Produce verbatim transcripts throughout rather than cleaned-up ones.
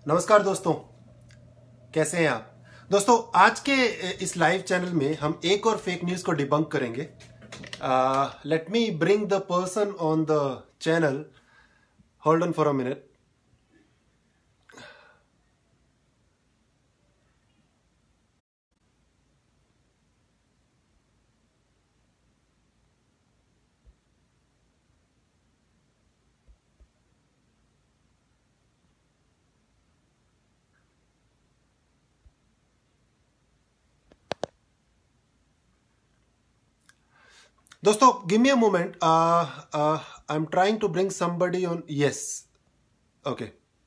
नमस्कार दोस्तों, कैसे हैं आप। दोस्तों, आज के इस लाइव चैनल में हम एक और फेक न्यूज को डिबंक करेंगे। Let me bring the person on the channel. Hold on for a minute. दोस्तों, give me a moment. I am trying to bring somebody on. Yes, okay.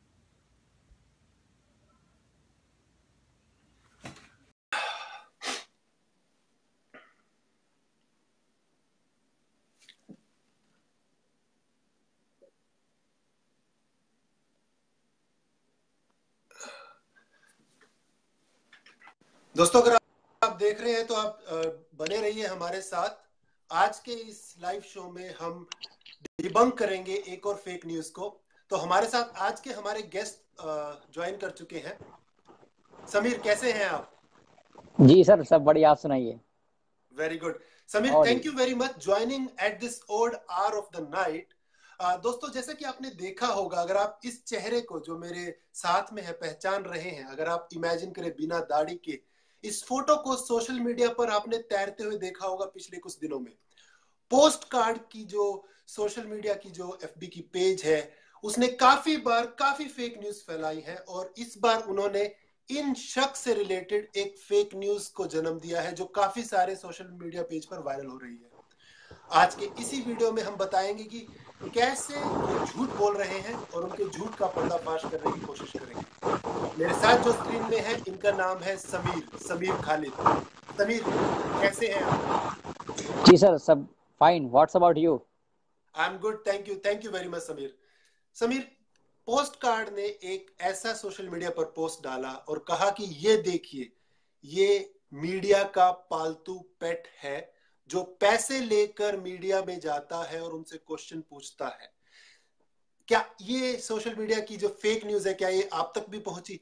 दोस्तों, अगर आप देख रहे हैं तो आप uh, बने रहिए हमारे साथ। आज के इस लाइव शो में हम डिबंक करेंगे एक और फेक न्यूज को। तो हमारे साथ आज के हमारे गेस्ट ज्वाइन कर चुके हैं। समीर, कैसे हैं आप? जी सर, सब बढ़िया। आप सुनाइए। वेरी गुड समीर, और thank you very much joining at this odd hour of the night. दोस्तों, जैसे कि आपने देखा होगा, अगर आप इस चेहरे को जो मेरे साथ में है पहचान रहे हैं, अगर आप इमेजिन करें बिना दाढ़ी के, इस फोटो को सोशल मीडिया पर आपने तैरते हुए देखा होगा पिछले कुछ दिनों में। पोस्ट कार्ड की जो सोशल मीडिया की जो एफबी की पेज है, उसने काफी बार काफी फेक न्यूज फैलाई है, और इस बार उन्होंने इन शख्स से रिलेटेड एक फेक न्यूज को जन्म दिया है जो काफी सारे सोशल मीडिया पेज पर वायरल हो रही है। आज के इसी वीडियो में हम बताएंगे कि कैसे वो झूठ बोल रहे हैं और उनके झूठ का पर्दाफाश करने की कोशिश करेंगे। मेरे साथ जो स्क्रीन में है, इनका नाम है समीर समीर खालिद। समीर, कैसे हैं आप? जी सर, सब fine. What's about you? I am good, thank you thank you very much Sameer. Sameer, post card ने एक ऐसा सोशल मीडिया पर पोस्ट डाला और कहा कि ये देखिए, ये मीडिया का पालतू पेट है जो पैसे लेकर मीडिया में जाता है और उनसे क्वेश्चन पूछता है। क्या ये सोशल मीडिया की जो फेक न्यूज है, क्या ये आप तक भी पहुंची?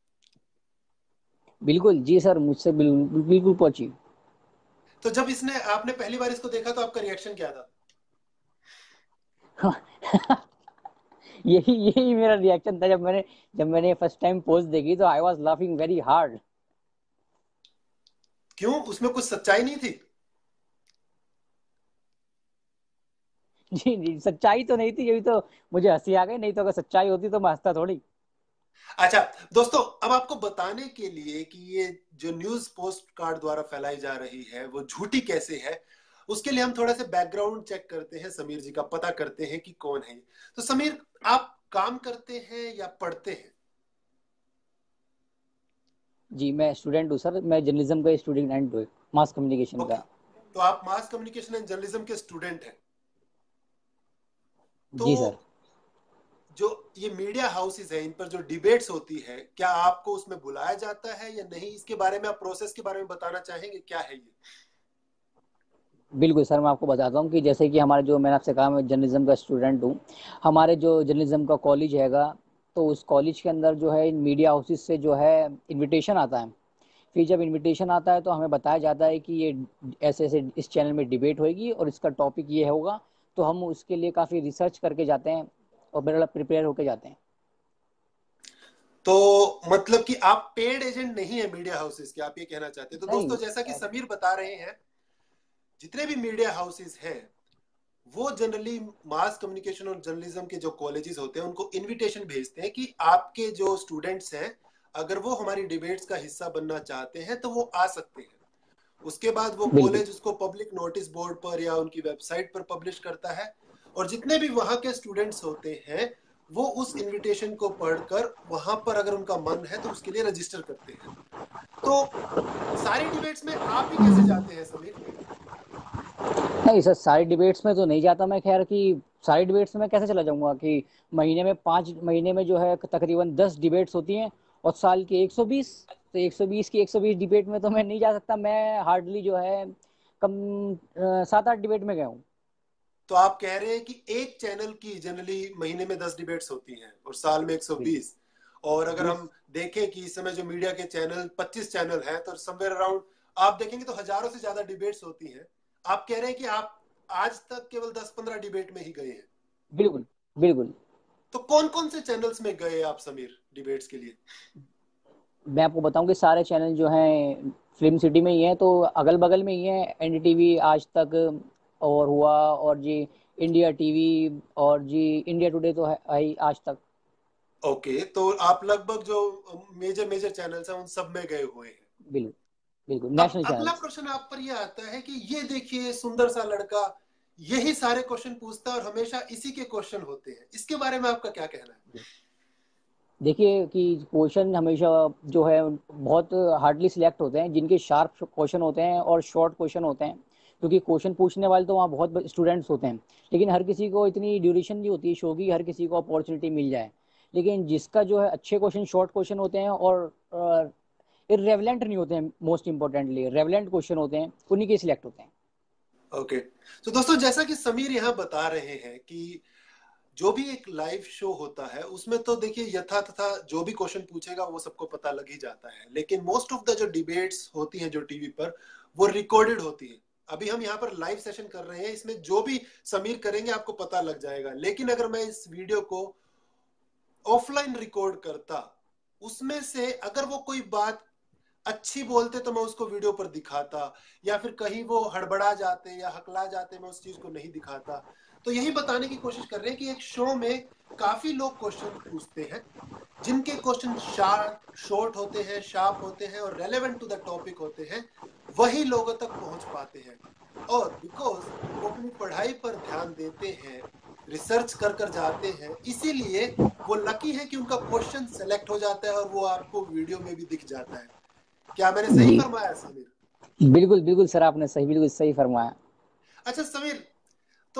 बिल्कुल जी सर, मुझसे बिल्कुल बिल्कुल पहुंची। तो जब इसने आपने पहली बार इसको देखा तो आपका रिएक्शन क्या था? यही यही मेरा रिएक्शन था। जब मैंने जब मैंने फर्स्ट टाइम पोस्ट देखी तो I was laughing very hard. क्यों, उसमें कुछ सच्चाई नहीं थी? जी जी, सच्चाई तो नहीं थी, यही तो मुझे हंसी आ गई। नहीं तो अगर सच्चाई होती तो मैं हंसता थोड़ी। अच्छा दोस्तों, अब आपको बताने के लिए कि ये जो न्यूज पोस्ट कार्ड द्वारा फैलाई जा रही है वो झूठी कैसे है, उसके लिए हम थोड़ा सा बैकग्राउंड चेक करते हैं, समीर जी का पता करते हैं कि कौन है। तो समीर, आप काम करते हैं या पढ़ते हैं? जी, मैं स्टूडेंट हूँ सर। मैं जर्नलिज्म का स्टूडेंट हूँ, मास कम्युनिकेशन ओके, का। तो आप मास कम्युनिकेशन एंड जर्नलिज्म के स्टूडेंट हैं। तो जी सर। जो ये मीडिया हाउसेस हैं, इन पर जो डिबेट्स होती है, क्या आपको उसमें बुलाया जाता है या नहीं? इसके बारे में आप प्रोसेस के बारे में बताना चाहेंगे, क्या है ये? बिल्कुल सर, मैं आपको बताता हूँ कि जैसे कि हमारे जो, मैंने आपसे कहा मैं जर्नलिज्म का स्टूडेंट हूँ। हमारे जो जर्नलिज्म का कॉलेज हैगा, तो उस कॉलेज के अंदर जो है मीडिया हाउसेस से जो है इनविटेशन आता है। फिर जब इनविटेशन आता है तो हमें बताया जाता है कि ये ऐसे ऐसे इस चैनल में डिबेट होगी और इसका टॉपिक ये होगा। तो हम उसके लिए काफ़ी रिसर्च करके जाते हैं और बिल्कुल प्रिपेयर होके जाते हैं। तो मतलब कि आप पेड एजेंट नहीं है मीडिया हाउसेस के, आप ये कहना चाहते हैं? तो दोस्तों, नहीं। जैसा कि समीर बता रहे हैं, जितने भी मीडिया हाउसेस हैं वो जनरली मास कम्युनिकेशन और जर्नलिज्म के जो कॉलेजेस होते हैं उनको इनविटेशन भेजते हैं कि आपके जो स्टूडेंट्स हैं, अगर वो हमारी डिबेट्स का हिस्सा बनना चाहते हैं तो वो आ सकते हैं। उसके बाद वो बिल्कुल। कॉलेज उसको पब्लिक नोटिस बोर्ड पर या उनकी वेबसाइट पर पब्लिश करता है, और जितने भी वहां के स्टूडेंट्स होते हैं वो उस इनविटेशन को पढ़कर वहां पर अगर उनका मन है तो उसके लिए रजिस्टर करते हैं। तो सारी डिबेट्स में आप ही कैसे जाते हैं समीर? नहीं सर, सारी डिबेट्स में तो नहीं जाता मैं। खैर कि सारी डिबेट्स में कैसे चला जाऊंगा कि महीने में पाँच महीने में जो है तकरीबन दस डिबेट्स होती हैं और साल के एक सौ बीस। तो एक सौ बीस की एक सौ बीस डिबेट में तो मैं नहीं जा सकता। मैं हार्डली जो है कम सात आठ डिबेट में गया हूँ। तो आप कह रहे हैं कि एक चैनल की जनरली महीने में दस डिबेट्स होती हैं और साल में बिल्कुल। एक सौ बीस, और अगर Yes. हम देखें कि इस समय जो मीडिया के चैनल पच्चीस चैनल हैं, तो समवेयर अराउंड आप देखेंगे तो हजारों से ज्यादा डिबेट्स होती हैं। आप कह रहे हैं कि आप आज तक केवल दस पंद्रह डिबेट में ही गए हैं। बिल्कुल बिल्कुल। तो कौन कौन से चैनल्स में गए आप समीर डिबेट्स के लिए? मैं आपको बताऊं कि सारे चैनल जो हैं फिल्म सिटी में ही हैं, तो अगल बगल में ही हैं। एनडीटीवी, आज तक, और हुआ, और जी इंडिया टीवी, और जी इंडिया टुडे तो है है ही आज तक। ओके, तो आप लगभग जो मेजर मेजर चैनल्स हैं उन सब में गए हुए हैं। बिल्कुल बिल्कुल, अब नेशनल अगला चैनल्स। प्रश्न आप पर यह आता है कि ये देखिए सुंदर सा लड़का यही सारे क्वेश्चन पूछता है और हमेशा इसी के क्वेश्चन होते हैं, इसके बारे में आपका क्या कहना है? देखिए कि क्वेश्चन हमेशा जो है बहुत हार्डली सिलेक्ट होते हैं, जिनके शार्प क्वेश्चन होते हैं और शॉर्ट क्वेश्चन होते हैं, क्योंकि क्वेश्चन पूछने वाले तो वहाँ बहुत स्टूडेंट्स होते हैं, लेकिन हर किसी को इतनी ड्यूरेशन नहीं होती शो की, हर किसी को अपॉर्चुनिटी मिल जाए। लेकिन जिसका जो है अच्छे क्वेश्चन शॉर्ट क्वेश्चन होते हैं और इरेलेवेंट नहीं होते हैं, मोस्ट इंपॉर्टेंटली रेवेलेंट क्वेश्चन होते हैं, उन्हीं के सिलेक्ट होते हैं। ओके, तो दोस्तों जैसा कि समीर यहाँ बता रहे हैं कि जो भी एक लाइव शो होता है उसमें तो देखिए यथा तथा जो भी क्वेश्चन पूछेगा वो सबको पता लग ही जाता है, लेकिन मोस्ट ऑफ द जो डिबेट्स होती हैं जो टीवी पर वो रिकॉर्डेड होती है। अभी हम यहाँ पर लाइव सेशन कर रहे हैं, इसमें जो भी समीर करेंगे आपको पता लग जाएगा, लेकिन अगर मैं इस वीडियो को ऑफलाइन रिकॉर्ड करता, उसमें से अगर वो कोई बात अच्छी बोलते तो मैं उसको वीडियो पर दिखाता, या फिर कहीं वो हड़बड़ा जाते या हकला जाते मैं उस चीज को नहीं दिखाता। तो यही बताने की कोशिश कर रहे हैं कि एक शो में काफी लोग क्वेश्चन पूछते हैं, जिनके क्वेश्चन शार्प शॉर्ट होते हैं, शार्प होते हैं और रेलेवेंट टू द टॉपिक होते हैं, वही लोगों तक पहुंच पाते हैं। और बिकॉज वो अपनी पढ़ाई पर ध्यान देते हैं, रिसर्च कर कर जाते हैं, इसीलिए वो लकी है कि उनका क्वेश्चन सेलेक्ट हो जाता है और वो आपको वीडियो में भी दिख जाता है। क्या मैंने सही जी फरमाया समीर? बिल्कुल बिल्कुल सर, आपने सही, बिल्कुल सही फरमाया। अच्छा समीर, तो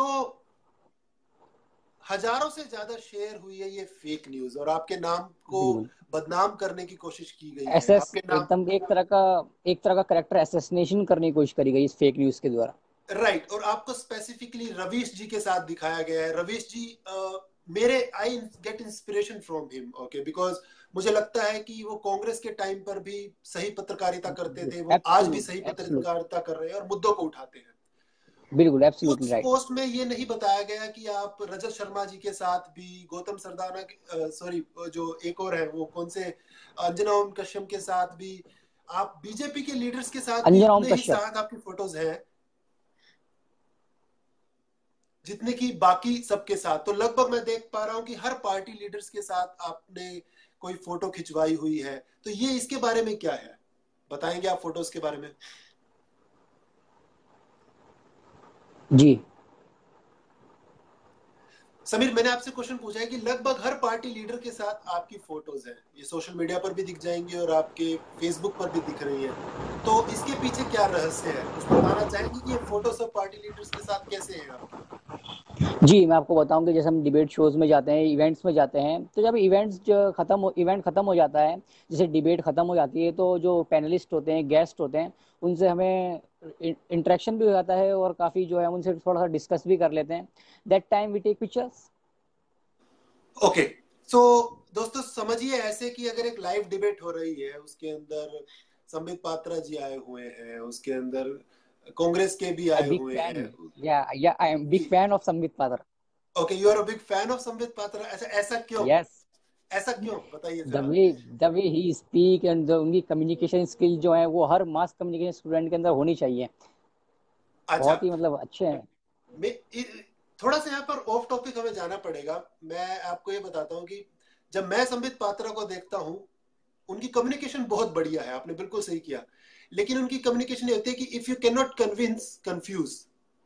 हजारों से ज्यादा शेयर हुई है ये फेक न्यूज और आपके नाम को बिल्कुल, बदनाम करने की कोशिश की गई है, एसएस आपके नाम। एकदम एक तरह का, एक तरह का करेक्टर असैसिनेशन करने की कोशिश करी गई इस फेक न्यूज के द्वारा। राइट right, और आपको स्पेसिफिकली रवीश जी के साथ दिखाया गया है। रवीश जी uh, मेरे I get inspiration from him, okay, because मुझे लगता है कि वो कांग्रेस के टाइम पर भी सही पत्रकारिता करते थे, वो आज भी एब्सोल्यूट सही एब्सोल्यूट, पत्रकारिता कर रहे हैं और मुद्दों को उठाते हैं। बिल्कुल एब्सोल्युटली उस राइट। पोस्ट में ये नहीं बताया गया कि आप रजत शर्मा जी के साथ भी, गौतम सरदाना, सॉरी जो एक और है वो कौन से, अंजना ओम कश्यप के साथ भी, आप बीजेपी के लीडर्स के साथ भी अंजना ओम उतने ही कश्यप। साथ आपकी फोटोज हैं जितने की बाकी सबके साथ। तो लगभग मैं देख पा रहा हूं कि हर पार्टी लीडर्स के साथ आपने कोई फोटो खिंचवाई हुई है, तो ये इसके बारे में क्या है, बताएंगे आप फोटोज के बारे में? जी समीर, मैंने आपसे क्वेश्चन पूछा है कि लगभग हर पार्टी लीडर के साथ आपकी फोटोज हैं, ये सोशल मीडिया पर भी दिख जाएंगी और आपके फेसबुक पर भी दिख रही हैं, तो इसके पीछे क्या रहस्य है, कुछ बताना चाहेंगे कि ये फोटो सब पार्टी लीडर्स के साथ कैसे हैं आपकी? जी, मैं आपको बताऊं कि जैसे हम डिबेट शोज में जाते हैं, इवेंट्स में जाते हैं, तो जब इवेंट्स जो खत्म हो इवेंट खत्म हो जाता है, जैसे डिबेट खत्म हो जाती है, तो जो पैनलिस्ट होते हैं, गेस्ट होते हैं, उनसे हमें इंटरेक्शन भी हो जाता है और काफी जो है उनसे थोड़ा सा डिस्कस भी कर लेते हैं। That time we take pictures. Okay, so दोस्तों समझिए ऐसे कि अगर एक लाइव डिबेट हो रही है, उसके अंदर संबित पात्रा जी आए हुए हैं, उसके अंदर कांग्रेस के भी आई आए बिग हुए फैन, हैं। या या आई एम बिग जी, fan of Sambit Patra. Okay, you are a big fan of Sambit Patra. ऐसा ऐसा क्यों? यस, ऐसा क्यों बताइए द जरा। Way the way he speak and जो उनकी कम्युनिकेशन स्किल जो है वो हर मास कम्युनिकेशन स्टूडेंट के अंदर होनी चाहिए। अच्छा, बहुत ही मतलब अच्छे हैं। मैं थोड़ा सा यहाँ पर ऑफ टॉपिक हमें जाना पड़ेगा। मैं आपको ये बताता हूँ कि जब मैं संबित पात्रा को देखता हूँ, उनकी कम्युनिकेशन बहुत बढ़िया है, आपने बिल्कुल सही किया, लेकिन उनकी कम्युनिकेशन ये होती है कि if you can not convince confuse.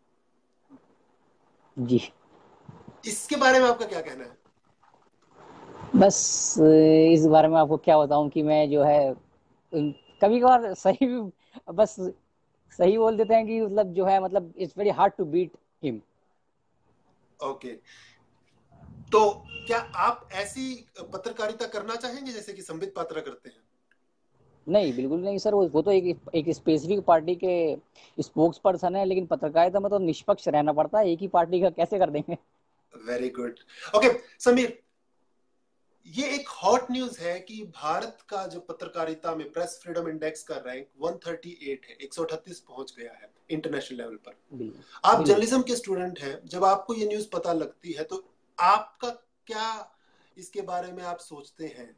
जी, इसके बारे में आपका क्या कहना है? बस इस बारे में आपको क्या बताऊं कि मैं जो है कभी कभार सही भी, बस सही बोल देते हैं कि मतलब जो है मतलब it's very hard to beat him. Okay, तो क्या आप ऐसी पत्रकारिता करना चाहेंगे जैसे कि संबित पात्रा करते हैं? नहीं, बिल्कुल नहीं सर, वो वो तो एक एक स्पेसिफिक पार्टी के स्पोक्स पर्सन है, लेकिन पत्रकारिता में तो निष्पक्ष रहना पड़ता है, एक ही पार्टी का कैसे कर देंगे। Very good. ओके समीर, ये एक हॉट न्यूज है कि भारत का जो पत्रकारिता में प्रेस फ्रीडम इंडेक्स का रैंक एक सौ अड़तीस है, एक सौ अड़तीस पहुंच गया है इंटरनेशनल लेवल पर। बिल्कुल आप बिल्कुल जर्नलिज्म के स्टूडेंट हैं, जब आपको ये न्यूज पता लगती है तो आपका क्या इसके बारे में आप सोचते हैं?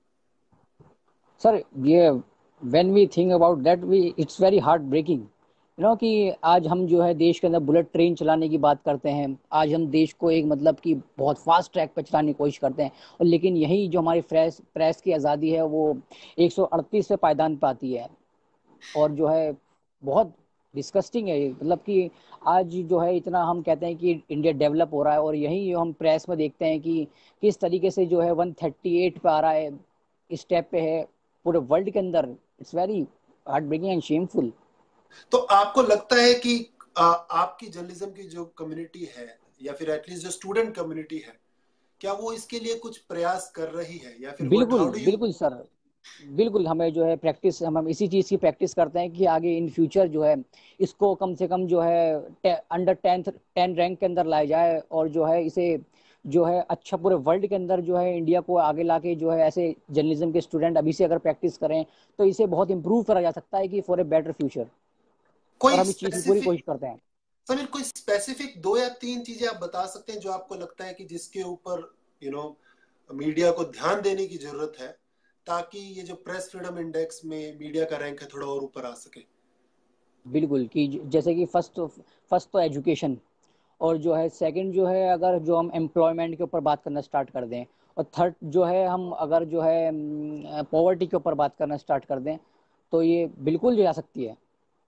सर, ये when we think about that we it's very heartbreaking, you know कि आज हम जो है देश के अंदर बुलेट ट्रेन चलाने की बात करते हैं। आज हम देश को एक मतलब कि बहुत फास्ट ट्रैक पर चलाने की कोशिश करते हैं, और लेकिन यही जो हमारी प्रेस प्रेस की आज़ादी है वो एक सौ अड़तीस पे पायदान पाती है। और जो है बहुत डिस्कस्टिंग है ये, मतलब कि आज जो है इतना हम कहते हैं कि इंडिया डेवलप हो रहा है, और यही हम प्रेस में देखते हैं कि किस तरीके से जो है एक सौ अड़तीस पे आ रहा है, इस स्टेप पे है पूरे वर्ल्ड के अंदर। It's very heartbreaking and shameful. तो आपको लगता है कि आ, आपकी जर्नलिज्म की जो कम्युनिटी है, या फिर एटलीस्ट जो स्टूडेंट कम्युनिटी है, क्या वो इसके लिए कुछ प्रयास कर रही है, या फिर व्हाट बिल्कुल हाउ डू यू? बिल्कुल सर, बिल्कुल हमें जो है प्रैक्टिस, हम हम इसी चीज़ की प्रैक्टिस करते हैं कि आगे इन फ्यूचर जो है इसको कम से कम जो है अंडर टेंथ टेन रैंक के अंदर लाया जाए, और जो है इसे जो है अच्छा पूरे वर्ल्ड के अंदर जो है इंडिया को आगे लाके जो है ऐसे जर्नलिज्म के स्टूडेंट अभी से अगर प्रैक्टिस करें तो इसे बहुत इंप्रूव करा जा सकता है कि फॉर ए बेटर फ्यूचर। और कोई हम इस चीज़ की पूरी स्पेसिफिक कोशिश करते हैं। समीर, कोई स्पेसिफिक दो या तीन चीजें आप बता सकते हैं जो आपको लगता है कि जिसके ऊपर यू नो मीडिया को ध्यान देने की जरूरत है, ताकि ये जो प्रेस फ्रीडम इंडेक्स में मीडिया का रैंक है थोड़ा और ऊपर आ सके? बिल्कुल कि जैसे कि फर्स्ट फर्स्ट तो एजुकेशन, और जो है सेकंड जो है अगर जो हम एम्प्लॉयमेंट के ऊपर बात करना स्टार्ट कर दें, और थर्ड जो है हम अगर जो है पॉवर्टी के ऊपर बात करना स्टार्ट कर दें, तो ये बिल्कुल जो जा सकती है।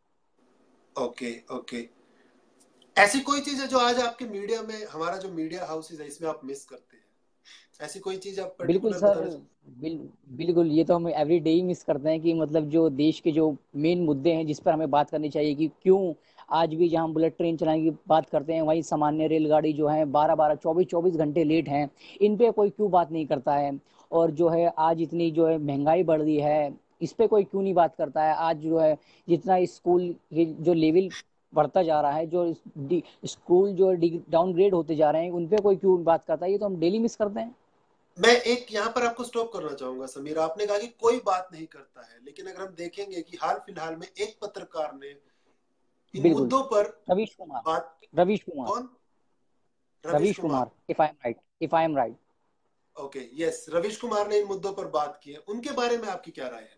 Okay okay. ऐसी कोई चीज है जो आज आपके मीडिया में, हमारा जो मीडिया हाउसेज है इसमें आप मिस करते हैं? ऐसी कोई चीज आप बिल्कुल पर्टिकुलर सर, बताना चाहते? बिल, बिल्कुल ये तो हम एवरी डे ही मिस करते हैं कि मतलब जो देश के जो मेन मुद्दे हैं जिस पर हमें बात करनी चाहिए, कि क्यों आज भी जहां बुलेट ट्रेन चलाने की बात करते हैं वहीं सामान्य रेलगाड़ी जो है बारह बारह चौबीस चौबीस घंटे लेट हैं, इन पे कोई क्यों बात नहीं करता है। और जो है आज इतनी जो है महंगाई बढ़ रही है, इस पे कोई क्यों नहीं बात करता है। आज जो है जितना स्कूल ये जो लेवल बढ़ता जा रहा है, जो इस- स्कूल जो डाउनग्रेड होते जा रहे हैं, उन पे कोई क्यों बात करता है, ये तो हम डेली मिस करते हैं। मैं एक यहाँ पर आपको स्टॉप करना चाहूंगा समीर। आपने कहा कि कोई बात नहीं करता है, लेकिन अगर हम देखेंगे कि हाल फिलहाल में एक पत्रकार ने इन बिल्कुल, मुद्दों पर रवीश कुमार, बात। रवीश कुमार, कौन? Ravish Ravish Kumar. Kumar, if I am right, if I am right. Okay, yes, Ravish Kumar ने इन मुद्दों पर बात की है। उनके बारे में आपकी क्या राय है?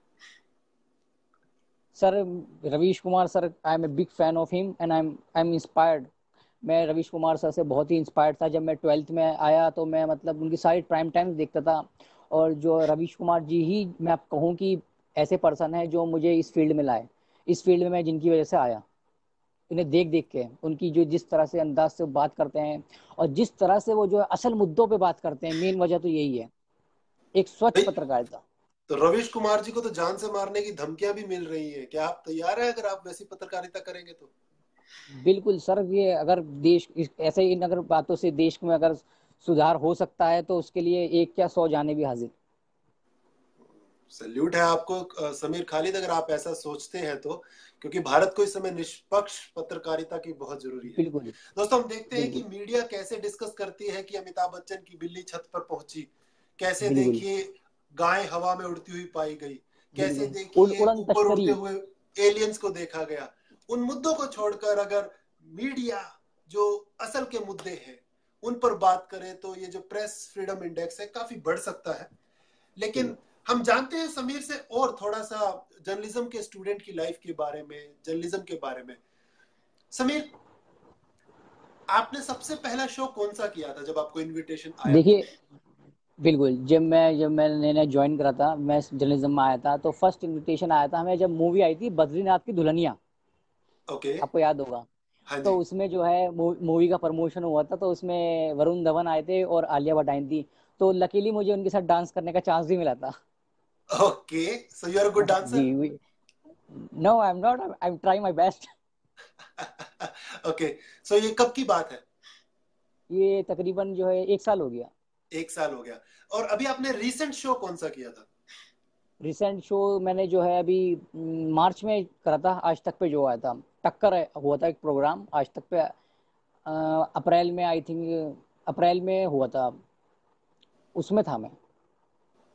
Sir, Ravish Kumar sir, I am a big fan of him and I am I am inspired. मैं रवीश कुमार सर से बहुत ही इंस्पायर्ड था। जब मैं ट्वेल्थ में आया तो मैं मतलब उनकी सारी प्राइम टाइम्स देखता था। और जो रवीश कुमार जी ही मैं आप कहूँ कि ऐसे पर्सन है जो मुझे इस फील्ड में लाए, इस फील्ड में मैं जिनकी वजह से आया, इन्हें देख देख के उनकी जो जिस तरह से अंदाज से वो बात करते हैं, और जिस तरह से वो जो है असल मुद्दों पे बात करते हैं, मेन वजह तो यही है, एक स्वच्छ भाई, पत्रकारिता। तो रवीश कुमार जी को तो जान से मारने की धमकियां भी मिल रही हैं। क्या आप तैयार हैं अगर आप वैसी पत्रकारिता करेंगे तो? बिल्कुल सर, ये अगर देश इस- ऐसे इन अगर बातों से देश में अगर सुधार हो सकता है तो उसके लिए एक क्या सौ जाने भी हाजिर। सल्यूट है आपको अ, समीर खालिद, अगर आप ऐसा सोचते हैं तो, क्योंकि भारत को इस समय निष्पक्ष पत्रकारिता की बहुत जरूरी है। बिल्कुल दोस्तों, हम देखते हैं कि बिल्कुल मीडिया कैसे डिस्कस करती है कि अमिताभ बच्चन की बिल्ली छत पर पहुंची, कैसे बिल्कुल देखिए गाय हवा में उड़ती हुई पाई गई, कैसे बिल्कुल उड़, देखिए उड़न ऊपर तश्करी। उड़ते हुए एलियंस को देखा गया। उन मुद्दों को छोड़कर अगर मीडिया जो असल के मुद्दे हैं उन पर बात करे तो ये जो प्रेस फ्रीडम इंडेक्स है काफी बढ़ सकता है। लेकिन बिल्कुल हम जानते हैं समीर से और थोड़ा सा जर्नलिज्म के स्टूडेंट की लाइफ के बारे में, जर्नलिज्म के बारे में। समीर, आपने सबसे पहला शो कौन सा किया था जब आपको इनविटेशन आया तो? देखिए, बिल्कुल जब मैं जब मैंने नया ज्वाइन करा था, मैं जर्नलिज्म में आया था, तो फर्स्ट इनविटेशन आया था हमें जब मूवी आई थी बद्रीनाथ की दुल्हनिया, ओके। आपको याद होगा। हाँ तो जी। उसमें जो है मूवी का प्रमोशन हुआ था, तो उसमें वरुण धवन आए थे और आलिया भट्ट आई थी। तो लकीली मुझे उनके साथ डांस करने का चांस भी मिला था। Okay, so you are a good जी, dancer. No I am not, I am try my best. Okay, so ये कब की बात है? ये तकरीबन जो है एक साल हो गया। एक साल हो गया। और अभी आपने रीसेंट शो कौन सा किया था? रिसेंट शो मैंने जो है अभी म, मार्च में करा था, आज तक पे जो आया था, टक्कर है- हुआ था एक प्रोग्राम आज तक पे। अ, अप्रैल में आई थिंक, अप्रैल में हुआ था, उसमें था मैं।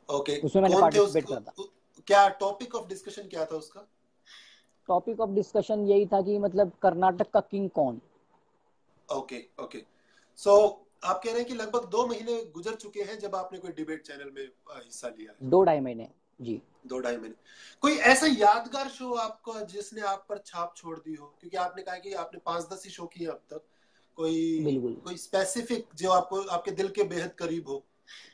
ओके, उसमें मैंने कौन थे पार्टिसिपेट उसको, करा था। क्या टॉपिक ऑफ डिस्कशन क्या था उसका? टॉपिक ऑफ डिस्कशन यही था कि मतलब कर्नाटक का किंग कौन। Okay okay. सो आप कह रहे हैं कि लगभग दो महीने गुजर चुके हैं जब आपने कोई डिबेट चैनल में अ, हिस्सा लिया है। दो ढाई महीने जी। दो ढाई महीने। कोई ऐसा यादगार शो आपका जिसने आप पर छाप छोड़ दी हो, क्योंकि आपने कहा कि आपने पांच दस ही शो किए अब तक, कोई बिल्कुल कोई स्पेसिफिक जो आपको आपके दिल के बेहद करीब हो?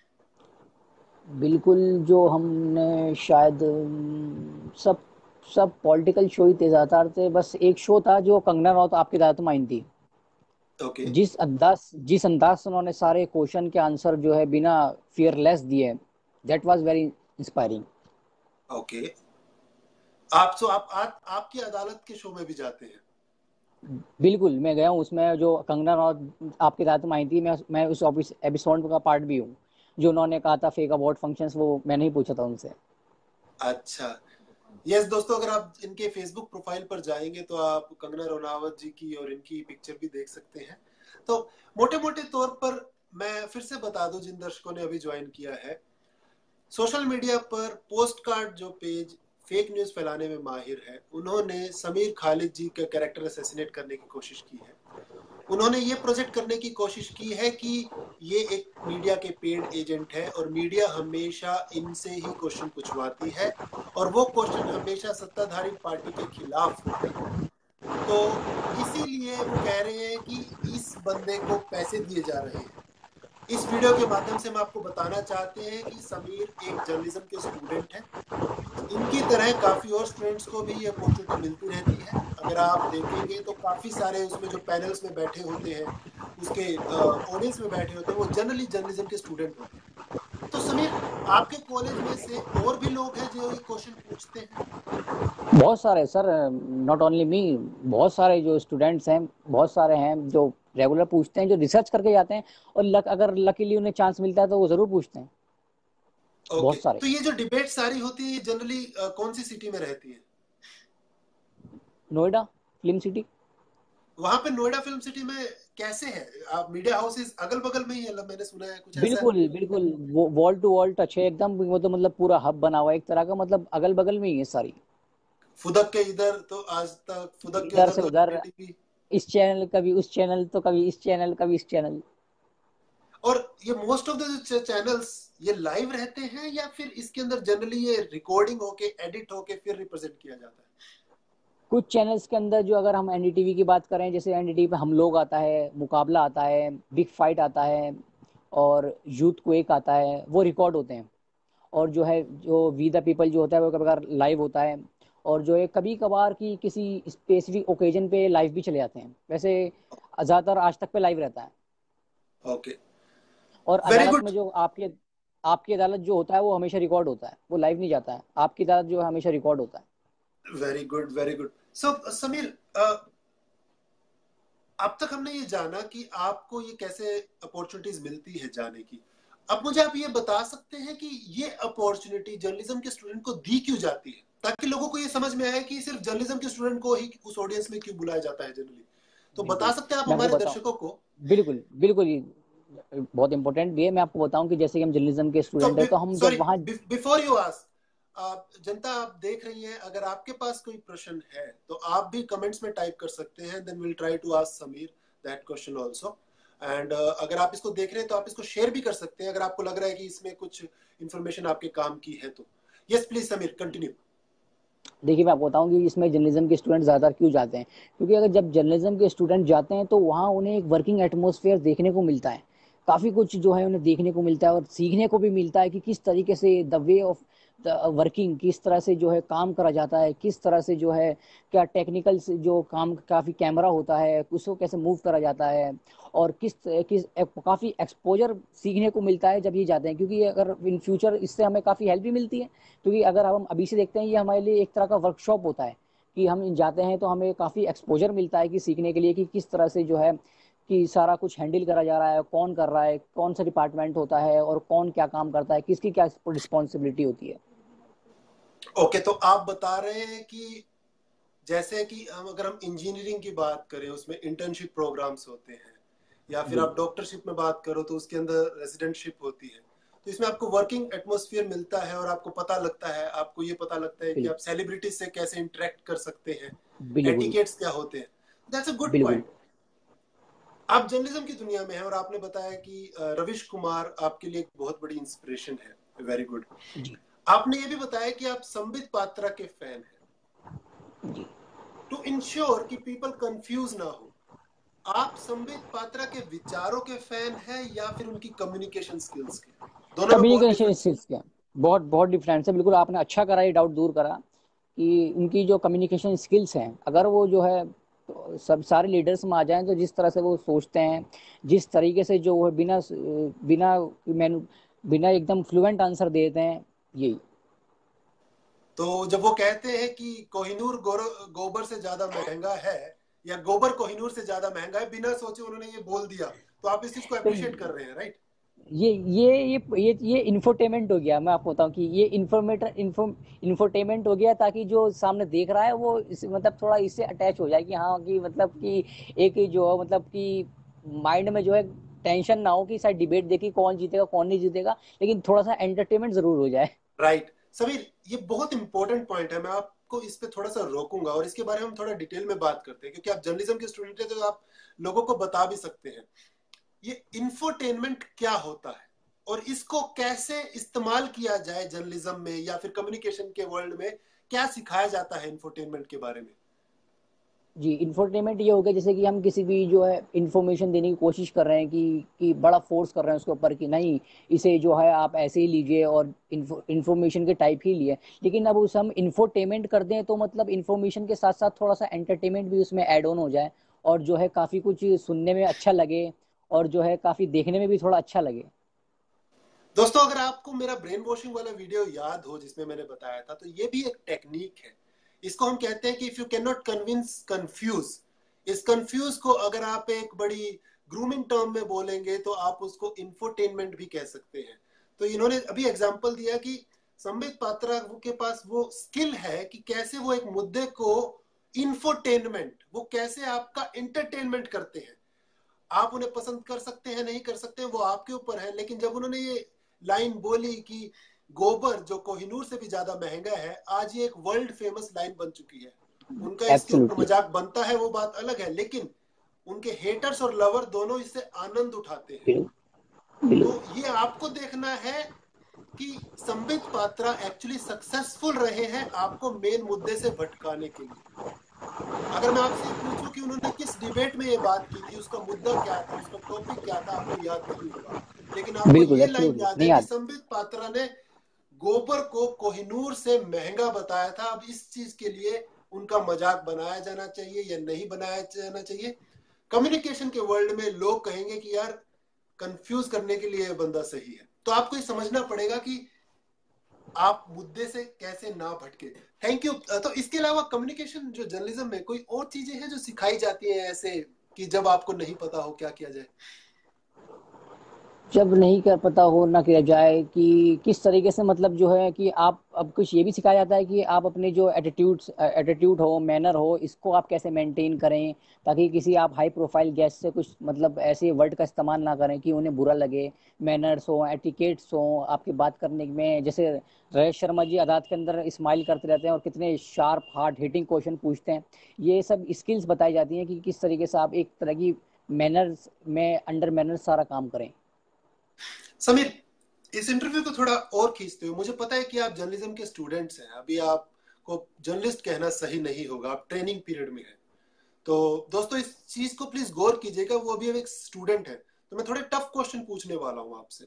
बिल्कुल, जो हमने शायद अम, सब सब पॉलिटिकल शो ही थे ज़्यादातर थे। बस एक शो था जो कंगना रनौत आपकी दावत में आई थी। ओके जिस अंदाज जिस अंदाज से उन्होंने सारे क्वेश्चन के आंसर जो है बिना फियरलेस दिए, that was very inspiring. Okay. आप सो आप, आप आपकी अदालत के शो में भी जाते हैं? बिल्कुल, मैं गया हूँ उसमें, जो कंगना रनौत आपकी दावत में आई थी, मैं मैं उस एपिसोड का पार्ट भी हूँ। जो उन्होंने कहा था फेक अवार्ड फंक्शंस, वो मैंने ही पूछा था उनसे। अच्छा। यस दोस्तों, अगर आप इनके फेसबुक प्रोफाइल पर जाएंगे तो आप कंगना रनावत जी की और इनकी पिक्चर भी देख सकते हैं। तो मोटे मोटे तौर पर मैं फिर से बता दूं जिन दर्शकों ने अभी ज्वाइन किया है, सोशल मीडिया पर पोस्ट कार्ड जो पेज फेक न्यूज फैलाने में माहिर है, उन्होंने समीर खालिद जी का कैरेक्टर असैसिनेट करने की कोशिश की है। उन्होंने ये प्रोजेक्ट करने की कोशिश की है कि ये एक मीडिया के पेड एजेंट है और मीडिया हमेशा इनसे ही क्वेश्चन पूछवाती है और वो क्वेश्चन हमेशा सत्ताधारी पार्टी के खिलाफ होते हैं। तो इसीलिए वो कह रहे हैं कि इस बंदे को पैसे दिए जा रहे हैं। इस वीडियो के माध्यम से हम आपको बताना चाहते हैं कि समीर एक जर्नलिज्म के स्टूडेंट हैं। इनकी तरह काफी और स्टूडेंट्स को भी ये अपॉर्चुनिटी मिलती रहती है। अगर आप देखेंगे तो काफी सारे उसमें जो पैनल्स में बैठे होते हैं, उसके ऑडियंस में बैठे होते हैं, वो जनरली जर्नलिज्म के स्टूडेंट होते हैं। तो समीर, आपके कॉलेज में से और भी लोग हैं जो ये क्वेश्चन पूछते हैं? बहुत सारे सर, नॉट ओनली मी। बहुत सारे जो स्टूडेंट्स हैं, बहुत सारे हैं जो रेगुलर पूछते हैं, जो रिसर्च करके जाते हैं। और लक अगर लकीली उन्हें चांस मिलता है तो वो जरूर पूछते हैं। ओके, बहुत सारे। तो ये जो डिबेट सारी होती है जनरली कौन सी सिटी में रहती है? Noida film city. वहां पे नोएडा फिल्म सिटी में कैसे है? आप मीडिया हाउसेस अगल बगल में ही है, मैंने सुना है कुछ ऐसा है? बिल्कुल बिल्कुल, वो वॉल टू वॉल टच है एकदम। वो तो मतलब पूरा हब बना हुआ है एक तरह का, मतलब अगल बगल में ही है सारी। फुदक के इधर तो आज तक, फुदक के इधर उधर से तो उधर, टीवी। इस चैनल कभी उस चैनल, तो कभी इस चैनल कभी इस चैनल। और ये मोस्ट ऑफ द चैनल्स ये लाइव रहते हैं या फिर इसके अंदर जनरली ये रिकॉर्डिंग होके एडिट होके फिर रिप्रेजेंट किया जाता है? कुछ चैनल्स के अंदर, जो अगर हम एनडीटीवी की बात करें, जैसे एनडीटीवी पे हम लोग आता है, मुकाबला आता है, बिग फाइट आता है, और यूथ क्वेक आता है, वो रिकॉर्ड होते हैं। और जो है जो वी द पीपल जो होता है वो कभी कभार लाइव होता है। और जो है कभी कभार की किसी स्पेसिफिक ओकेजन पे लाइव भी चले जाते हैं। वैसे ज़्यादातर आज तक पे लाइव रहता है। ओके, और वेरी अदालत गुड। में जो आपके आपकी अदालत जो होता है वो हमेशा रिकॉर्ड होता है, वो लाइव नहीं जाता है। आपकी अदालत जो है हमेशा रिकॉर्ड होता है। Very good very good. So Sameer, अब तक हमने ये जाना कि आपको ये कैसे अपॉर्चुनिटीज मिलती है जाने की। अब मुझे आप ये बता सकते हैं कि ये अपॉर्चुनिटी जर्नलिज्म के स्टूडेंट को दी क्यों जाती है, ताकि लोगों को ये समझ में आए कि सिर्फ जर्नलिज्म के स्टूडेंट को ही उस ऑडियंस में क्यों बुलाया जाता है जनरली। तो बता बिल्कुल, सकते हैं आप मैं आपको हमारे बताऊं। दर्शकों को? बिल्कुल बिल्कुल, ये बहुत इंपॉर्टेंट भी है। मैं आपको बताऊं कि जैसे कि हम जर्नलिज्म के तो स्टूडेंट है, तो हम सॉरी, जब वहाँ। बिफोर यू आस्क, आप जनता आप देख रही हैं, अगर आपके पास कोई प्रश्न है तो आप भी कमेंट्स में टाइप कर सकते हैं, then will try to ask Sameer that question also. And अगर आप इसको देख रहे हैं तो आप इसको शेयर भी कर सकते हैं अगर आपको लग रहा है कि इसमें कुछ इंफॉर्मेशन आपके काम की है तो। Yes please Sameer, continue. देखिए, मैं आपको बताऊं कि इसमें जर्नलिज्म के स्टूडेंट ज़्यादा क्यों जाते हैं। क्योंकि अगर जब जर्नलिज्म के स्टूडेंट जाते हैं तो वहाँ उन्हें एक वर्किंग एटमॉस्फेयर देखने को मिलता है। काफ़ी कुछ जो है उन्हें देखने को मिलता है और सीखने को भी मिलता है कि किस तरीके से द वे ऑफ वर्किंग, किस तरह से जो है काम करा जाता है, किस तरह से जो है क्या टेक्निकल से जो काम, काफ़ी कैमरा होता है उसको कैसे मूव करा जाता है। और किस किस काफ़ी एक्सपोजर सीखने को मिलता है जब ये जाते हैं। क्योंकि अगर इन फ्यूचर इससे हमें काफ़ी हेल्प भी मिलती है। क्योंकि अगर हम अभी से देखते हैं, ये हमारे लिए एक तरह का वर्कशॉप होता है कि हम जाते हैं तो हमें काफ़ी एक्सपोजर मिलता है कि सीखने के लिए कि किस तरह से जो है कि सारा कुछ हैंडल करा जा रहा है, कौन कर रहा है, कौन सा डिपार्टमेंट होता है और कौन क्या काम करता है, किसकी क्या रिस्पॉन्सिबिलिटी होती है। ओके, तो आप बता रहे हैं कि जैसे कि हम अगर हम इंजीनियरिंग की बात करें उसमें इंटर्नशिप प्रोग्राम्स होते हैं, या फिर आप बिल्कुल डॉक्टरशिप में बात करो तो उसके अंदर रेजिडेंटशिप होती है, तो इसमें आपको वर्किंग एटमॉस्फेयर मिलता है और आपको पता लगता है, आपको ये पता लगता है कि आप सेलिब्रिटीज से कैसे इंटरेक्ट कर सकते हैं, एटिकेट्स क्या होते हैं। That's a good point. आप जर्नलिज्म की दुनिया में हैं और आपने बताया कि रविश कुमार आपके लिए एक बहुत बड़ी इंस्पिरेशन है। Very good. आपने ये भी बताया कि आप संबित पात्रा के फैन हैं। टू इंश्योर कि पीपल कंफ्यूज ना हो, आप संबित पात्रा के विचारों के फैन हैं या फिर उनकी कम्युनिकेशन स्किल्स के? दोनों में बहुत कम्युनिकेशन डिफरेंस स्किल्स के बहुत बहुत डिफरेंस है। बिल्कुल आपने अच्छा करा, ये डाउट दूर करा कि उनकी जो कम्युनिकेशन स्किल्स हैं, अगर वो जो है तो सब सारे लीडर्स में आ जाएं, तो जिस तरह से वो सोचते हैं, जिस तरीके से जो है बिना बिना मैनु बिना एकदम फ्लुएंट आंसर देते हैं, यही। तो जब वो कहते हैं कि कोहिनूर गोबर से ज्यादा महंगा है या गोबर कोहिनूर से ज्यादा महंगा है, बिना सोचे उन्होंने ये बोल दिया, तो आप इस चीज को तो अप्रिशिएट कर रहे हैं, राइट? ये ये ये ये ये इन्फोटेनमेंट हो गया। मैं आपको बताऊं कि ये इन्फॉर्मेटर इन्फो इन्फोटेनमेंट हो गया, ताकि जो सामने देख रहा है वो इस, मतलब थोड़ा इससे अटैच हो जाए कि हाँ, कि मतलब कि एक जो है, मतलब कि माइंड में जो है टेंशन ना हो कि शायद डिबेट देखी कौन जीतेगा कौन नहीं जीतेगा, लेकिन थोड़ा सा एंटरटेनमेंट जरूर हो जाए। राइट समीर, ये बहुत इंपॉर्टेंट पॉइंट है। मैं आपको इस पे थोड़ा सा रोकूंगा और इसके बारे में हम थोड़ा डिटेल में बात करते हैं, क्योंकि आप जर्नलिज्म के स्टूडेंट हैं तो आप लोगों को बता भी सकते हैं ये इंफोटेनमेंट क्या होता है और इसको कैसे इस्तेमाल किया जाए जर्नलिज्म में या फिर कम्युनिकेशन के वर्ल्ड में। क्या सिखाया जाता है इंफोटेनमेंट के बारे में? जी, इंफोटेनमेंट ये हो गया जैसे कि हम किसी भी जो है इंफॉर्मेशन देने की कोशिश कर रहे हैं कि कि बड़ा फोर्स कर रहे हैं उसके ऊपर कि नहीं, इसे जो है आप ऐसे ही लीजिए और इंफॉर्मेशन के टाइप ही लिए। लेकिन अब उसे हम इंफोटेनमेंट कर दें तो मतलब इंफॉर्मेशन के साथ साथ थोड़ा सा एंटरटेनमेंट भी उसमें ऐड ऑन हो जाए, और जो है काफ़ी कुछ सुनने में अच्छा लगे, और जो है काफ़ी देखने में भी थोड़ा अच्छा लगे। दोस्तों, अगर आपको मेरा ब्रेन वॉशिंग वाला वीडियो याद हो जिसमें मैंने बताया था, तो ये भी एक टेक्निक है। इसको हम कहते हैं कि if you can not convince confuse. इस कंफ्यूज को अगर आप एक बड़ी ग्रूमिंग टर्म में बोलेंगे तो आप उसको इंफोटेनमेंट भी कह सकते हैं। तो इन्होंने अभी एग्जांपल दिया कि संबित पात्रा के पास वो स्किल है कि कैसे वो एक मुद्दे को इंफोटेनमेंट, वो कैसे आपका एंटरटेनमेंट करते हैं। आप उन्हें पसंद कर सकते हैं, नहीं कर सकते हैं, वो आपके ऊपर है। लेकिन जब उन्होंने ये लाइन बोली कि गोबर जो कोहिनूर से भी ज्यादा महंगा है, आज ये एक वर्ल्ड फेमस लाइन बन चुकी है। उनका इसके ऊपर एब्सोल्युटली। मजाक बनता है, वो बात अलग है, लेकिन उनके हेटर्स और लवर दोनों इससे आनंद उठाते हैं। तो ये आपको देखना है कि संबित पात्रा एक्चुअली सक्सेसफुल रहे हैं आपको मेन मुद्दे से भटकाने के लिए। अगर मैं आपसे पूछूं कि उन्होंने किस डिबेट में ये बात की थी, उसका मुद्दा क्या था, उसका टॉपिक क्या था, आपको याद नहीं होगा। लेकिन आपको बिल्कुल, ये लाइन एब्सोल्युटली याद नहीं है कि याद। संबित पात्रा ने गोबर को कोहिनूर से महंगा बताया था। अब इस चीज के लिए उनका मजाक बनाया जाना चाहिए या नहीं बनाया जाना चाहिए? कम्युनिकेशन के वर्ल्ड में लोग कहेंगे कि यार कंफ्यूज करने के लिए ये बंदा सही है। तो आपको ये समझना पड़ेगा कि आप मुद्दे से कैसे ना भटके। Thank you. तो इसके अलावा कम्युनिकेशन जो जर्नलिज्म में कोई और चीजें हैं जो सिखाई जाती हैं ऐसे कि जब आपको नहीं पता हो क्या किया जाए? जब नहीं कर पता हो ना किया जाए कि किस तरीके से, मतलब जो है कि आप, अब कुछ ये भी सिखाया जाता है कि आप अपने जो एटीट्यूड एटीट्यूड हो, मैनर हो, इसको आप कैसे मेंटेन करें, ताकि किसी आप हाई प्रोफाइल गेस्ट से कुछ मतलब ऐसे वर्ड का इस्तेमाल ना करें कि उन्हें बुरा लगे। मैनर्स हो, एटिकेट्स हो आपकी बात करने में, जैसे रमेश शर्मा जी अदालत के अंदर स्माइल करते रहते हैं और कितने शार्प हार्ड हिटिंग क्वेश्चन पूछते हैं। ये सब स्किल्स बताई जाती हैं कि किस तरीके से आप एक तरह की मैनर्स में, अंडर मैनर्स सारा काम करें। समीर, इस इंटरव्यू को थोड़ा और खींचते हुए, मुझे पता है कि आप जर्नलिज्म के स्टूडेंट्स हैं, अभी आपको जर्नलिस्ट कहना सही नहीं होगा, आप ट्रेनिंग पीरियड में हैं। तो दोस्तों, इस चीज को प्लीज गौर कीजिएगा, वो अभी एक स्टूडेंट है। तो मैं थोड़े टफ क्वेश्चन पूछने वाला हूं आपसे।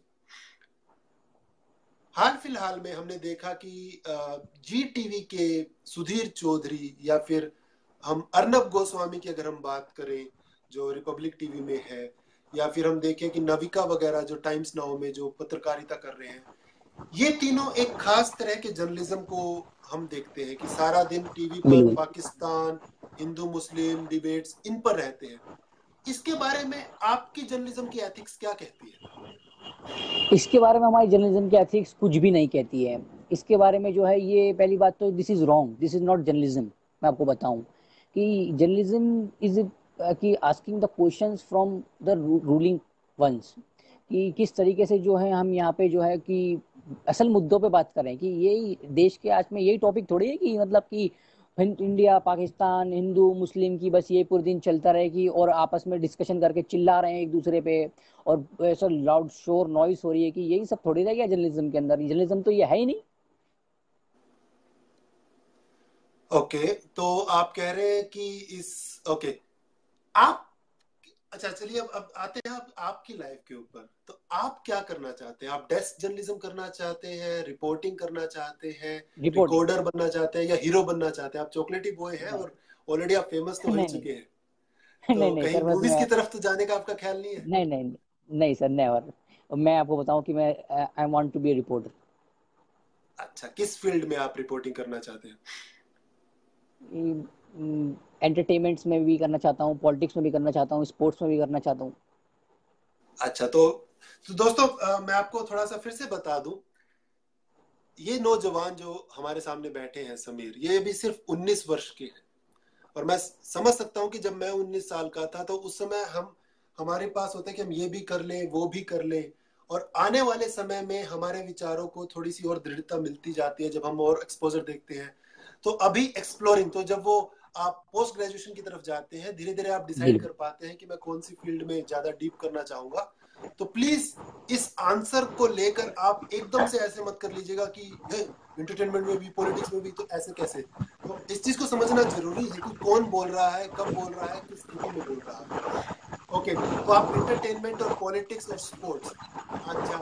हाल फिलहाल में हमने देखा कि जी टीवी के सुधीर चौधरी या फिर हम अर्नब गोस्वामी की अगर हम बात करें जो रिपब्लिक टीवी में है, या फिर हम देखें कि नविका वगैरह जो टाइम्स नाउ में जो पत्रकारिता कर रहे हैं, ये तीनों एक खास तरह के जर्नलिज्म को हम देखते हैं कि सारा दिन टीवी पर बिल्कुल। पाकिस्तान, हिंदू मुस्लिम डिबेट्स इन पर रहते हैं। इसके बारे में आपकी जर्नलिज्म की एथिक्स क्या कहती है? इसके बारे में हमारी जर्नलिज्म की एथिक्स कुछ भी नहीं कहती है। इसके बारे में जो है, ये पहली बात तो this is wrong, this is not journalism. मैं आपको बताऊं कि जर्नलिज्म इज कि asking the questions from the ruling ones, कि किस तरीके से जो है हम यहाँ पे जो है कि असल मुद्दों पे बात करें, कि यही देश के आज में यही टॉपिक थोड़ी है कि मतलब कि इंडिया पाकिस्तान हिंदू मुस्लिम की बस ये पूरे दिन चलता रहे कि और आपस में डिस्कशन करके चिल्ला रहे हैं एक दूसरे पे और ऐसा लाउड शोर नॉइस हो रही है, कि यही सब थोड़ी रह गया जर्नलिज्म के अंदर। जर्नलिज्म तो ये है ही नहीं। ओके okay, तो आप कह रहे हैं कि इस ओके okay, आप अच्छा चलिए अब अब आते हैं आप आपकी लाइफ के ऊपर। तो आप क्या करना चाहते हैं? आप डेस्क जर्नलिज्म करना चाहते हैं, रिपोर्टिंग करना चाहते हैं, रिपोर्टिंग। रिकॉर्डर बनना चाहते हैं, या हीरो बनना चाहते हैं? आप चॉकलेटी बॉय हैं नहीं और ऑलरेडी आप फेमस तो हो ही नहीं नहीं चुके हैं। नहीं तो नहीं कहीं सर, बस मूवीज मैं की तरफ तो जाने का आपका ख्याल नहीं है? नहीं नहीं नहीं सर, नेवर। मैं आपको बताऊं कि मैं I want to be a reporter. अच्छा, किस फील्ड में आप रिपोर्टिंग करना चाहते हैं? एंटरटेनमेंट्स में भी करना चाहता हूँ, पॉलिटिक्स में भी करना चाहता हूँ, स्पोर्ट्स में भी करना चाहता हूँ। अच्छा तो, तो दोस्तों अ, मैं आपको थोड़ा सा फिर से बता दूं, ये नौजवान जो हमारे सामने बैठे हैं समीर, ये भी सिर्फ उन्नीस वर्ष के हैं। और मैं समझ सकता हूँ कि जब मैं उन्नीस साल का था तो उस समय हम हमारे पास होता है कि हम ये भी कर लें वो भी कर लें, और आने वाले समय में हमारे विचारों को थोड़ी सी और दृढ़ता मिलती जाती है जब हम और एक्सपोजर देखते हैं। तो अभी एक्सप्लोरिंग, तो जब वो आप पोस्ट ग्रेजुएशन की तरफ जाते हैं, धीरे धीरे आप डिसाइड कर बिल्कुल। पाते हैं कि मैं कौन सी फील्ड में ज्यादा डीप करना चाहूंगा। तो प्लीज इस आंसर को लेकर आप एकदम से ऐसे मत कर लीजिएगा कि एंटरटेनमेंट में भी पॉलिटिक्स में भी तो ऐसे कैसे। तो इस चीज को समझना जरूरी है कि कौन बोल रहा है, कब बोल रहा है, किस स्थिति में बोल रहा है। ओके, तो आप एंटरटेनमेंट और पॉलिटिक्स और स्पोर्ट्स। अच्छा,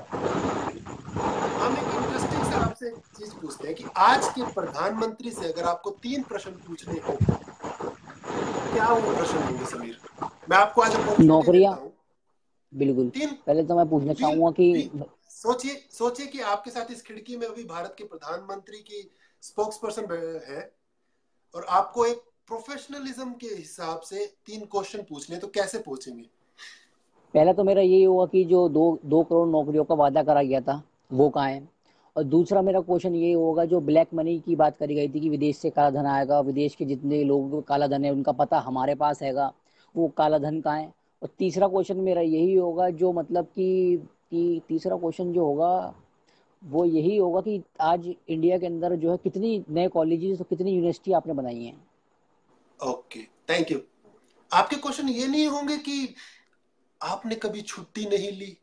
हम एक इंटरेस्टिंग सा आपसे एक चीज पूछते हैं कि आज के प्रधानमंत्री से अगर आपको तीन प्रश्न पूछने हो तो क्या वो प्रश्न होंगे समीर? मैं आपको आज अपॉर्चुनिटी नौकरियां। देता हूँ। बिल्कुल। तीन पहले तो मैं पूछना फील चाहूंगा कि फील सोचिए सोचिए कि आपके साथ इस खिड़की में अभी भारत के प्रधानमंत्री की स्पोक्स पर्सन है, और आपको एक प्रोफेशनलिज्म के हिसाब से तीन क्वेश्चन पूछने, तो कैसे पूछेंगे? पहला तो मेरा यही होगा कि जो दो दो करोड़ नौकरियों का वादा करा गया था वो कहाँ है। और दूसरा मेरा क्वेश्चन ये होगा, जो ब्लैक मनी की बात करी गई थी कि विदेश से काला धन आएगा, विदेश के जितने लोग काला धन है उनका पता हमारे पास हैगा, वो काला धन कहाँ है। और तीसरा क्वेश्चन मेरा यही होगा, जो मतलब कि कि तीसरा क्वेश्चन जो होगा वो यही होगा कि आज इंडिया के अंदर जो है कितनी नए कॉलेजेस और कितनी यूनिवर्सिटी आपने बनाई हैं। Okay, thank you. आपके क्वेश्चन ये नहीं होंगे कि आपने कभी छुट्टी नहीं ली,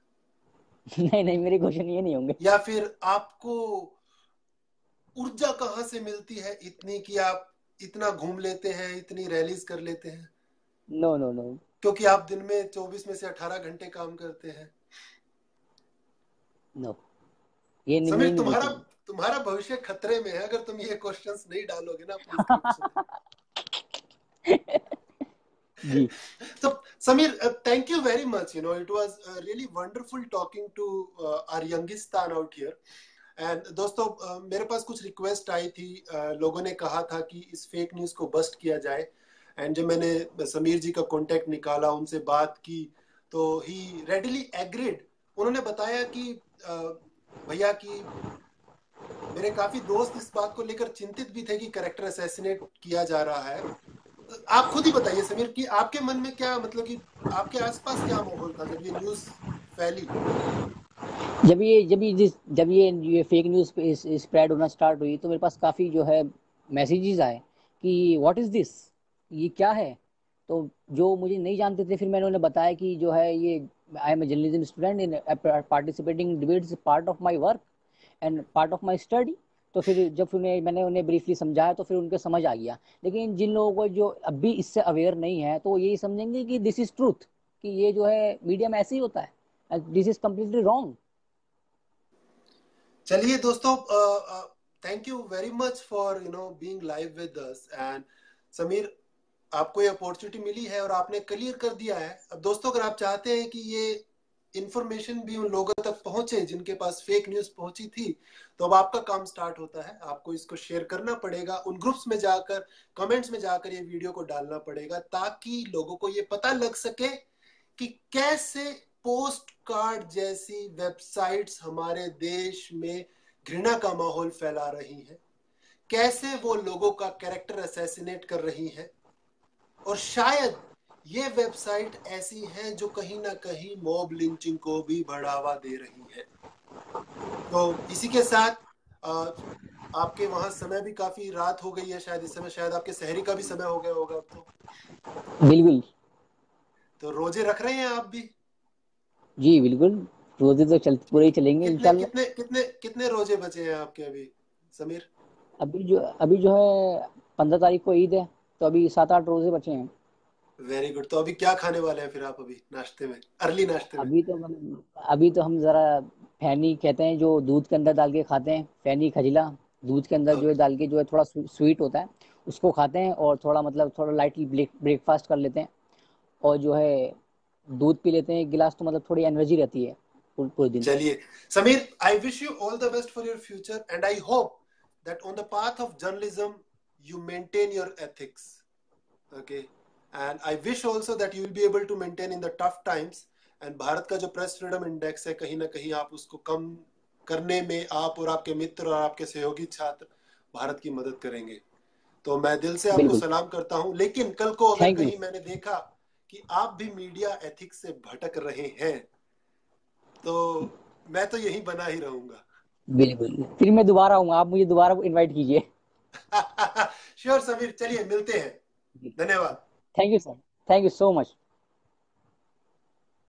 नहीं नहीं, मेरे क्वेश्चन ये नहीं होंगे। या फिर आपको ऊर्जा कहाँ से मिलती है इतनी कि आप इतना घूम लेते हैं, इतनी रैलीज कर लेते हैं? No no no. क्योंकि आप दिन में चौबीस में से अठारह घंटे काम करते हैं। नो, ये नहीं, समीर, नहीं मिलनी तुम्हारा चाहिए। तुम्हारा भविष्य खतरे में है अगर तुम ये क्वेश्चंस नहीं डालोगे ना अपनी स्क्रिप्ट में। जी। So, Samir, uh, thank you very much. You know, it was uh, really wonderful talking to uh, our youngest stan out here. And दोस्तों, uh, मेरे पास कुछ रिक्वेस्ट आई थी। uh, लोगों ने कहा था कि इस फेक न्यूज को बस्ट किया जाए। एंड जब मैंने समीर जी का कांटेक्ट निकाला, उनसे बात की, तो ही रेडिली एग्रीड। उन्होंने बताया कि uh, भैया कि मेरे काफी दोस्त इस बात को लेकर चिंतित भी थे कि कैरेक्टर असैसिनेट किया जा रहा है। आप खुद ही बताइए समीर कि आपके मन में क्या, मतलब कि आपके आसपास क्या माहौल था जब ये न्यूज फैली? जब ये जब ये जिस जब ये ये फेक न्यूज़ स्प्रेड होना स्टार्ट हुई तो मेरे पास काफ़ी जो है मैसेजेस आए कि व्हाट इज़ दिस, ये क्या है। तो जो मुझे नहीं जानते थे, फिर मैंने उन्हें बताया कि जो है ये I am a journalism student in participating debates part of my work and part of my study. तो फिर जब फिर उन्हें मैंने उन्हें ब्रीफली समझाया तो फिर उनके समझ आ गया। लेकिन जिन लोगों को जो अभी इससे अवेयर नहीं है तो वो यही समझेंगे कि दिस इज ट्रूथ, कि ये जो है मीडिया में ऐसे ही होता है, दिस इज कम्प्लीटली रॉन्ग। चलिए दोस्तों, thank you very much for you know being live with us. And Sameer, आपको ये अपॉर्चुनिटी मिली है और आपने क्लियर कर दिया है। अब दोस्तों, अगर आप चाहते हैं कि ये इंफॉर्मेशन भी उन लोगों तक पहुंचे जिनके पास फेक न्यूज पहुंची थी, तो अब आपका काम स्टार्ट होता है। आपको इसको शेयर करना पड़ेगा, उन ग्रुप्स में जाकर, कमेंट्स में जाकर ये वीडियो को डालना पड़ेगा, ताकि लोगों को ये पता लग सके कि कैसे पोस्ट कार्ड जैसी वेबसाइट्स हमारे देश में घृणा का माहौल फैला रही हैं, कैसे वो लोगों का कैरेक्टर असैसिनेट कर रही हैं, और शायद ये वेबसाइट ऐसी है जो कहीं ना कहीं मॉब लिंचिंग को भी बढ़ावा दे रही है। तो इसी के साथ आ, आपके वहां समय भी काफी रात हो गई है, शायद इस समय शायद आपके शहरी का भी समय हो गया होगा अब तो। बिल्कुल। तो रोजे रख रहे हैं आप भी? जी बिल्कुल, रोजे तो चल पूरे ठीक ही है। चलेंगे कितने इंशाल्लाह। कितने कितने कितने रोजे बचे हैं आपके अभी, समीर? अभी जो अभी जो है पंद्रह तारीख को ईद है, तो अभी सात आठ रोजे बचे हैं। Very good. तो अभी क्या खाने वाले हैं फिर आप अभी नाश्ते में, अर्ली नाश्ते में? अभी तो हम अभी तो हम जरा फैनी कहते हैं, जो दूध के अंदर डाल के खाते हैं, फैनी खजला। दूध के अंदर जो है ओके। डाल के, जो है थोड़ा स्वीट होता है, उसको खाते हैं, और थोड़ा मतलब थोड़ा लाइटली ब्रेकफास्ट कर लेते हैं, और जो है दूध पी लेते हैं एक गिलास, तो मतलब थोड़ी एनर्जी रहती है पूरे पूरे दिन। चलिए Sameer, I wish you all the best for your future and I hope that on the path of journalism you maintain your ethics. Okay, and I wish also that you will be able to maintain in the tough times, and Bharat का जो press freedom index है, कहीं ना कहीं आप उसको कम करने में आप और आपके मित्र और आपके सहयोगी छात्र भारत की मदद करेंगे। तो मैं दिल से आपको बिल्कुल। सलाम करता हूं। लेकिन कल को अगर थैंक यू। कहीं मैंने देखा कि आप भी मीडिया एथिक्स से भटक रहे हैं, तो मैं तो यही बना ही रहूंगा। बिल्कुल, फिर मैं दोबारा आऊंगा, आप मुझे दोबारा इनवाइट कीजिए। श्योर समीर, चलिए मिलते हैं। धन्यवाद। Thank you sir. Thank you so much.